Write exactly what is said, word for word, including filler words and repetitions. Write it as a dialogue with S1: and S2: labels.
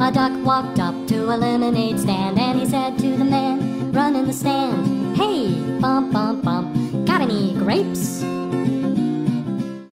S1: A duck walked up to a lemonade stand, and he said to the man running the stand, "Hey, bump, bump, bump, got any grapes?"